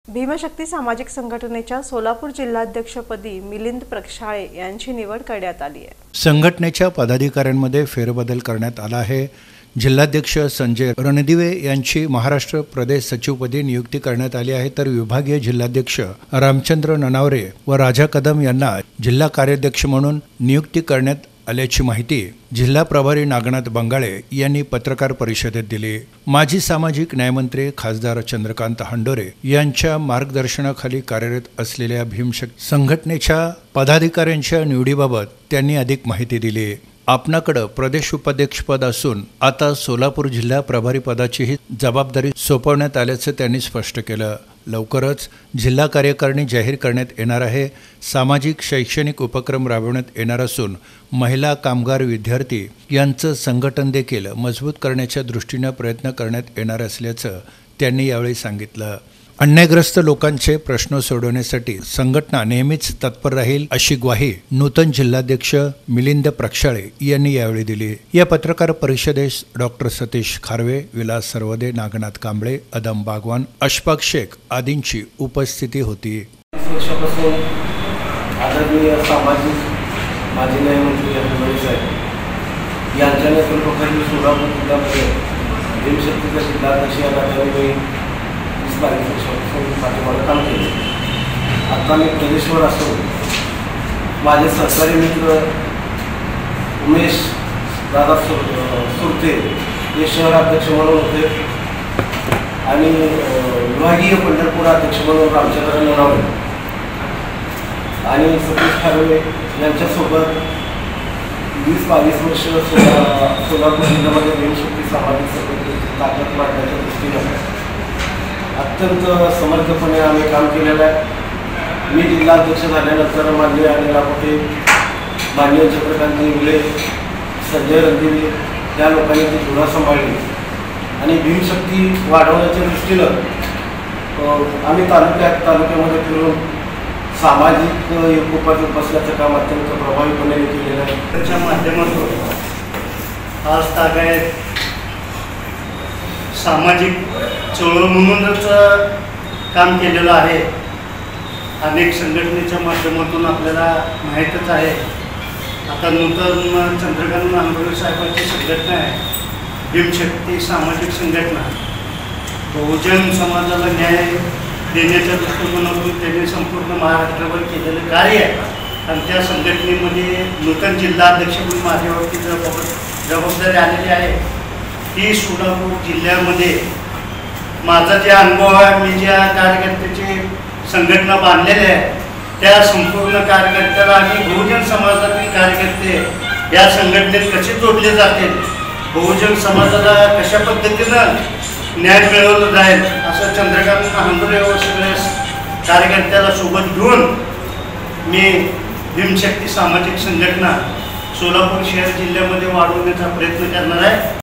भीमशक्ती सामाजिक संघटनेच्या सोलापूर जिल्हाध्यक्षपदी मिलिंद प्रक्षाळे यांची निवड करण्यात आली आहे। संघटनेच्या पदाधिकाऱ्यांमध्ये फेरबदल करण्यात आला आहे। जिल्हाध्यक्ष संजय रणदिवे यांची महाराष्ट्र प्रदेश सचिवपदी नियुक्ती करण्यात आली आहे, तर विभागीय जिल्हाध्यक्ष रामचंद्र ननावरे व राजा कदम यांना जिल्हा कार्याध्यक्ष म्हणून नियुक्ती करण्यात आल्याची माहिती जिल्हा प्रभारी नागनाथ बंगाळे यांनी पत्रकार परिषदेत दिली। माजी सामाजिक न्यायमंत्री खासदार चंद्रकांत हंडोरे यांच्या मार्गदर्शनाखाली कार्यरत असलेल्या भीमशक्ती संघटनेच्या पदाधिकाऱ्यांच्या निवडीबाबत त्यांनी अधिक माहिती दिली। आपणाकडे प्रदेश उपाध्यक्षपद असून आता सोलापूर जिल्हा प्रभारी पदाचीही जबाबदारी सोपवण्यात आल्याचं त्यांनी स्पष्ट केलं। लवकरच जिल्हा कार्यकारिणी जाहीर करण्यात येणार आहे। सामाजिक शैक्षणिक उपक्रम राबवण्यात येणार असून महिला, कामगार, विद्यार्थी यांचं संघटन देखील मजबूत करण्याच्या दृष्टीने प्रयत्न करण्यात येणार असल्याचं त्यांनी यावेळी सांगितलं। अन्यायग्रस्त लोकांचे प्रश्न सोडवण्यासाठी संघटना नेहमीच तत्पर राहील अशी ग्वाही नूतन जिल्हाध्यक्ष मिलिंद प्रक्षाळे यांनी यावेळी दिली। या पत्रकार परिषदेस डॉक्टर सतीश खारवे, विलास सरवदे, नागनाथ कांबळे, अदम बागवान, अशफाक शेख आदींची उपस्थिती होती। आदरणीय सामाजिक माजी न्यायमंत्री हंडोरे साहेब यांच्या नेतृत्वाखाली सोलापूर जिल्ह्यामध्ये भीमशक्तीचा जिल्हाध्यक्ष या नात्याने पाठीमागे काम केले। आता मी प्रदेशवर असून माझे सहकारी मित्र उमेश दादा सुरते हे शहराध्यक्ष म्हणून होते आणि विभागीय पंढरपूर अध्यक्ष म्हणून रामचंद्र ननावरे आणि सतीश खारवे यांच्यासोबत 20-22 वर्ष सोलापूर जिल्ह्यामध्ये भीमशक्ती सामाजिक संघटनेची ताकद वाढण्याच्या दृष्टीने अत्यंत समर्थपणे आम्ही काम केलेलं आहे। मी जिल्हाध्यक्ष झाल्यानंतर माननीय अनिल लापोटे, माननीय चंद्रकांत इंगळे, संजय रणदिवे या लोकांनी ती धुरा सांभाळली आणि भीमशक्ती वाढवण्याच्या दृष्टीनं आम्ही तालुक्यामध्ये फिरून सामाजिक एकोपा बसण्याचं काम अत्यंत प्रभावीपणे केलेलं आहे। त्याच्या माध्यमातून आज तागायत सामाजिक चळवळ म्हणूनच काम केलेलं आहे। अनेक संघटनेच्या माध्यमातून आपल्याला माहीतच आहे। आता नूतन चंद्रकांत हंडोरे साहेबांची संघटना आहे भीमशक्ती सामाजिक संघटना। बहुजन समाजाला न्याय देण्याच्या दृष्टिकोनातून त्यांनी संपूर्ण महाराष्ट्रावर केलेलं कार्य आहे आणि त्या संघटनेमध्ये नूतन जिल्हाध्यक्ष म्हणून माझ्यावरती जबाबदारी आलेली आहे। ती सोलापूर जिल्ह्यामध्ये माझा जे अनुभव आहे, मी ज्या कार्यकर्त्याची संघटना बांधलेली आहे त्या संपूर्ण कार्यकर्त्याला आणि बहुजन समाजातील कार्यकर्ते या संघटनेत कसे जोडले जातील, बहुजन समाजाला कशा पद्धतीनं न्याय मिळवला जाईल असं चंद्रकांत हंडोरे व सगळ्या कार्यकर्त्याला सोबत घेऊन मी भीमशक्ती सामाजिक संघटना सोलापूर शहर जिल्ह्यामध्ये वाढवण्याचा प्रयत्न करणार आहे।